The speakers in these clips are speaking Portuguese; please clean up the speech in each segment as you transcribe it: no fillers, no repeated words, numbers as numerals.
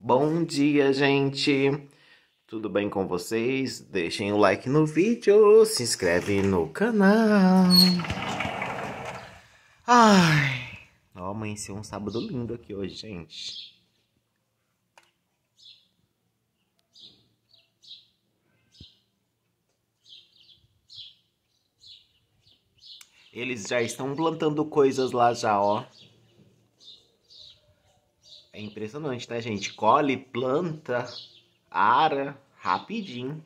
Bom dia, gente! Tudo bem com vocês? Deixem o like no vídeo, se inscreve no canal. Ai, ó, amanheceu um sábado lindo aqui hoje, gente. Eles já estão plantando coisas lá já, ó. É impressionante, né, gente? Colhe, planta, ara, rapidinho.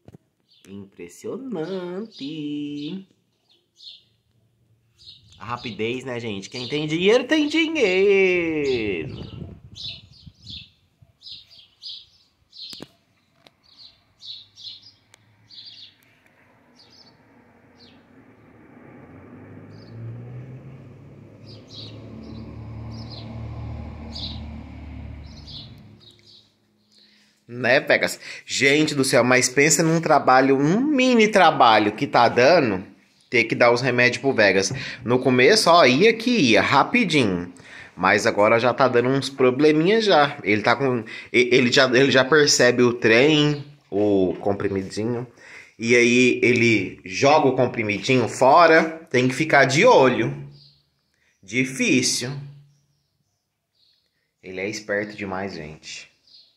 Impressionante. A rapidez, né, gente? Quem tem dinheiro, tem dinheiro. Né, Vegas? Gente do céu, mas pensa num trabalho, um mini trabalho que tá dando, ter que dar os remédios pro Vegas. No começo, ó, ia que ia, rapidinho. Mas agora já tá dando uns probleminhas já. Ele tá com. Ele já percebe o trem, o comprimidinho. E aí ele joga o comprimidinho fora. Tem que ficar de olho. Difícil. Ele é esperto demais, gente.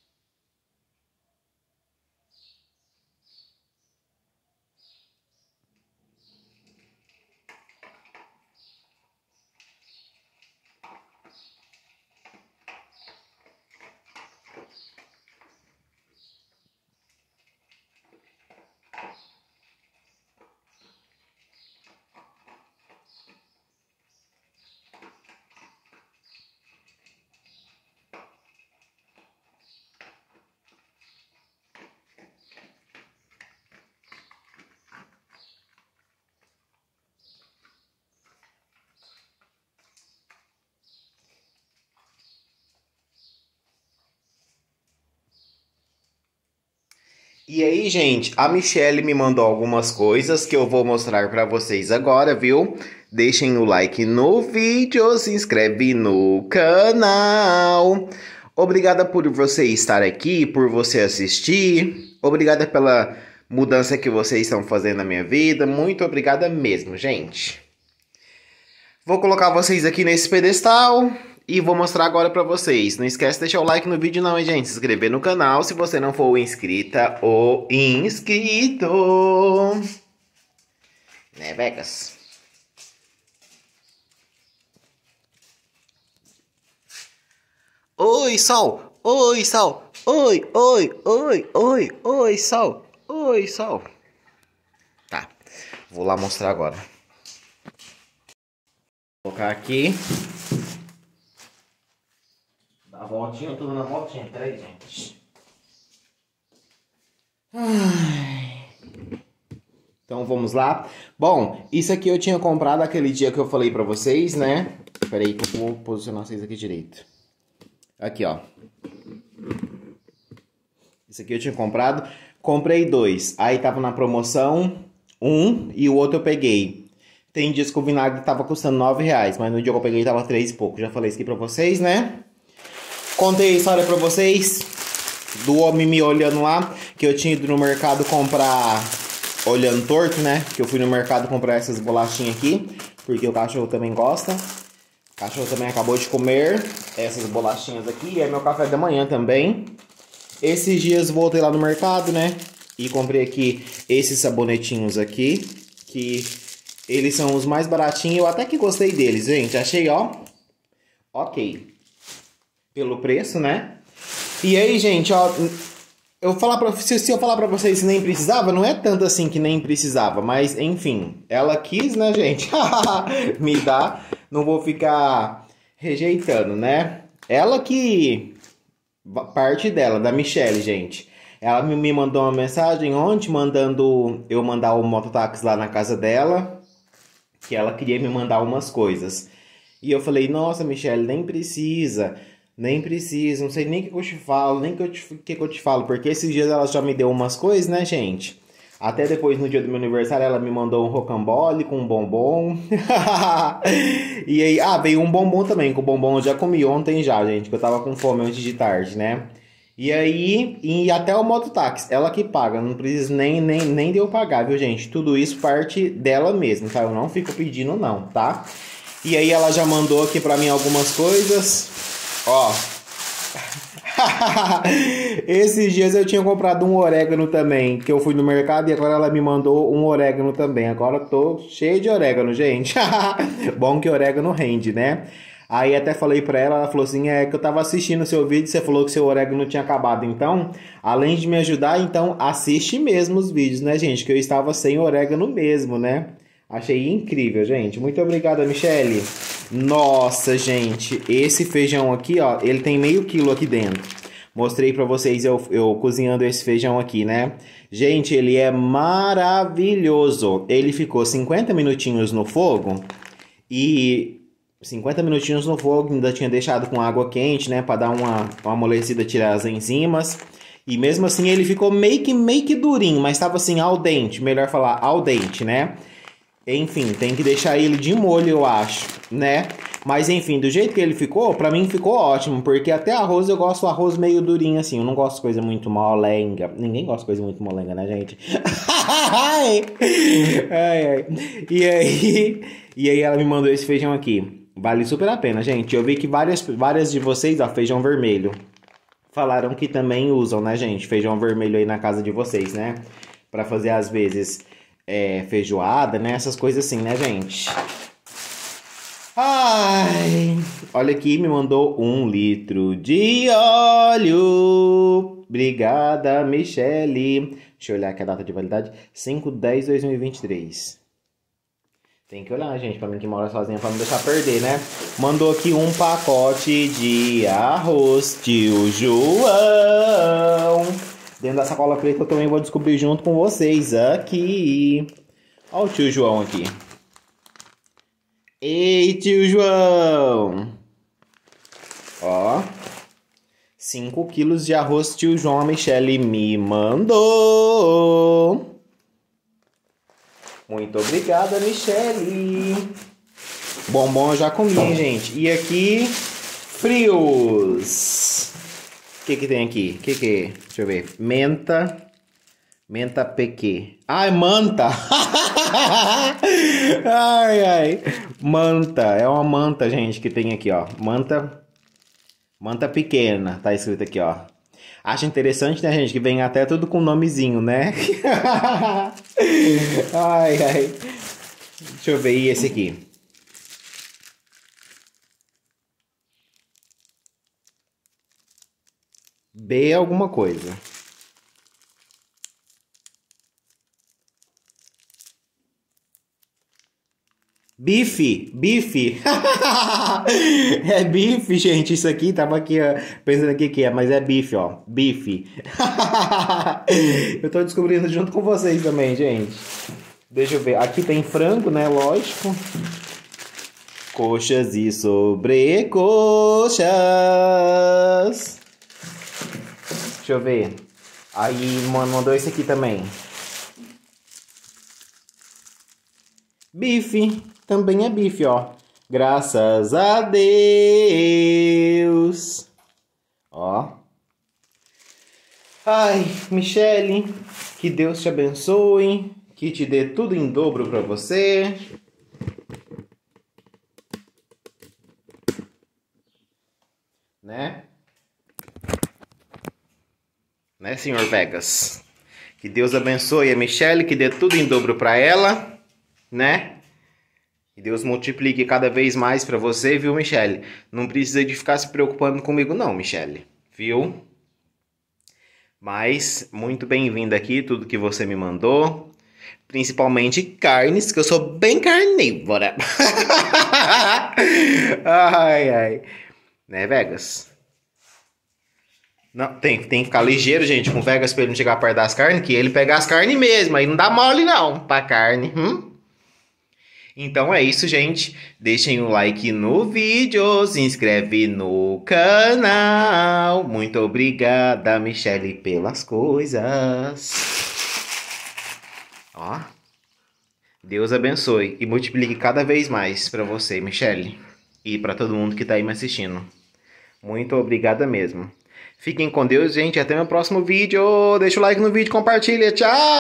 E aí, gente, a Michelle me mandou algumas coisas que eu vou mostrar pra vocês agora, viu? Deixem o like no vídeo, se inscreve no canal. Obrigada por você estar aqui, por você assistir. Obrigada pela mudança que vocês estão fazendo na minha vida. Muito obrigada mesmo, gente. Vou colocar vocês aqui nesse pedestal. E vou mostrar agora pra vocês. Não esquece de deixar o like no vídeo não, hein, gente? Se inscrever no canal se você não for inscrita ou inscrito. Né, Vegas? Oi, sol! Oi, sol! Oi, oi, oi, oi, oi, sol! Oi, sol! Tá, vou lá mostrar agora. Vou colocar aqui. A voltinha, eu tô dando a voltinha. Peraí, gente. Então vamos lá. Bom, isso aqui eu tinha comprado aquele dia que eu falei pra vocês, né? Peraí que eu vou posicionar vocês aqui direito. Aqui, ó. Isso aqui eu tinha comprado. Comprei dois. Aí tava na promoção um e o outro eu peguei. Tem dias que o vinagre tava custando R$9, mas no dia que eu peguei tava 3 e pouco. Já falei isso aqui pra vocês, né? Contei a história pra vocês do homem me olhando lá, que eu tinha ido no mercado comprar, olhando torto, né? Que eu fui no mercado comprar essas bolachinhas aqui, porque o cachorro também gosta. O cachorro também acabou de comer essas bolachinhas aqui, é meu café da manhã também. Esses dias voltei lá no mercado, né? E comprei aqui esses sabonetinhos aqui, que eles são os mais baratinhos. Eu até que gostei deles, gente. Achei, ó, ok. Pelo preço, né? E aí, gente, ó, se eu falar pra vocês que nem precisava, não é tanto assim que nem precisava, mas enfim, ela quis, né, gente? Me dá, não vou ficar rejeitando, né? Ela que, parte dela, da Michelle, gente. Ela me mandou uma mensagem ontem, mandando eu mandar o mototáxi lá na casa dela, que ela queria me mandar umas coisas. E eu falei, nossa, Michelle, nem precisa... Nem precisa, não sei nem o que eu te falo, nem o que eu te falo, porque esses dias ela já me deu umas coisas, né, gente? Até depois, no dia do meu aniversário, ela me mandou um rocambole com um bombom. E aí, veio um bombom também, que o bombom eu já comi ontem já, gente, que eu tava com fome antes de tarde, né? E aí, e até o mototáxi, ela que paga, não precisa nem de eu pagar, viu, gente? Tudo isso parte dela mesma, tá? Eu não fico pedindo não, tá? E aí ela já mandou aqui pra mim algumas coisas, ó. Esses dias eu tinha comprado um orégano também, que eu fui no mercado e agora ela me mandou um orégano também. Agora eu tô cheio de orégano, gente. Bom que orégano rende, né? Aí até falei pra ela, ela falou assim, que eu tava assistindo o seu vídeo, você falou que seu orégano tinha acabado. Então, além de me ajudar, então assiste mesmo os vídeos, né, gente? Que eu estava sem orégano mesmo, né? Achei incrível, gente. Muito obrigada, Michele. Nossa, gente, esse feijão aqui, ó, ele tem meio quilo aqui dentro. Mostrei pra vocês eu cozinhando esse feijão aqui, né? Gente, ele é maravilhoso. Ele ficou 50 minutinhos no fogo e... 50 minutinhos no fogo, ainda tinha deixado com água quente, né? Pra dar uma amolecida, tirar as enzimas. E mesmo assim ele ficou meio que durinho, mas tava assim al dente. Melhor falar al dente, né? Enfim, tem que deixar ele de molho, eu acho, né? Mas enfim, do jeito que ele ficou, pra mim ficou ótimo. Porque até arroz eu gosto do arroz meio durinho assim. Eu não gosto de coisa muito molenga. Ninguém gosta de coisa muito molenga, né, gente? Ai, ai. E aí ela me mandou esse feijão aqui. Vale super a pena, gente. Eu vi que várias de vocês, ó, feijão vermelho, falaram que também usam, né, gente? Feijão vermelho aí na casa de vocês, né? Pra fazer, às vezes, feijoada, né? Essas coisas assim, né, gente? Ai, olha aqui, me mandou 1 litro de óleo. Obrigada, Michele. Deixa eu olhar aqui a data de validade. 5/10/2023. Tem que olhar, gente, pra mim que mora sozinha, pra não deixar perder, né? Mandou aqui um pacote de arroz, tio João. Dentro da sacola preta eu também vou descobrir junto com vocês aqui. Olha o tio João aqui. Ei, tio João. Ó. 5 quilos de arroz, tio João, a Michele me mandou. Muito obrigada, Michele. Bombom eu já comi, gente. E aqui, frios. O que tem aqui? O que é? Deixa eu ver. Menta. Menta PQ. Ai, manta. Ai. Manta. É uma manta, gente, que tem aqui, ó. Manta pequena. Tá escrito aqui, ó. Acho interessante, né, gente, que vem até tudo com nomezinho, né? Ai. Deixa eu ver, e esse aqui? B alguma coisa. Bife. É bife, gente. Isso aqui, tava aqui pensando aqui que é, mas é bife, ó. Bife. Eu tô descobrindo junto com vocês também, gente. Deixa eu ver. Aqui tem frango, né? Lógico. Coxas e sobrecoxas. Deixa eu ver. Aí, mandou esse aqui também. Bife. Também é bife, ó. Graças a Deus. Ó. Ai, Michele, que Deus te abençoe, que te dê tudo em dobro pra você. Né? Né, senhor Vegas? Que Deus abençoe a Michele, que dê tudo em dobro pra ela, né? Que Deus multiplique cada vez mais pra você, viu, Michele? Não precisa de ficar se preocupando comigo não, Michele, viu? Mas, muito bem-vinda aqui, tudo que você me mandou. Principalmente carnes, que eu sou bem carnívora. Ai. Né, Vegas? Não, tem que ficar ligeiro, gente, com o Vegas pra ele não chegar perto das carnes, que ele pega as carnes mesmo, aí não dá mole não pra carne, Então é isso, gente. Deixem o like no vídeo, se inscreve no canal. Muito obrigada, Michele, pelas coisas. Ó. Deus abençoe e multiplique cada vez mais para você, Michele. E para todo mundo que tá aí me assistindo. Muito obrigada mesmo. Fiquem com Deus, gente. Até meu próximo vídeo. Deixa o like no vídeo, compartilha. Tchau!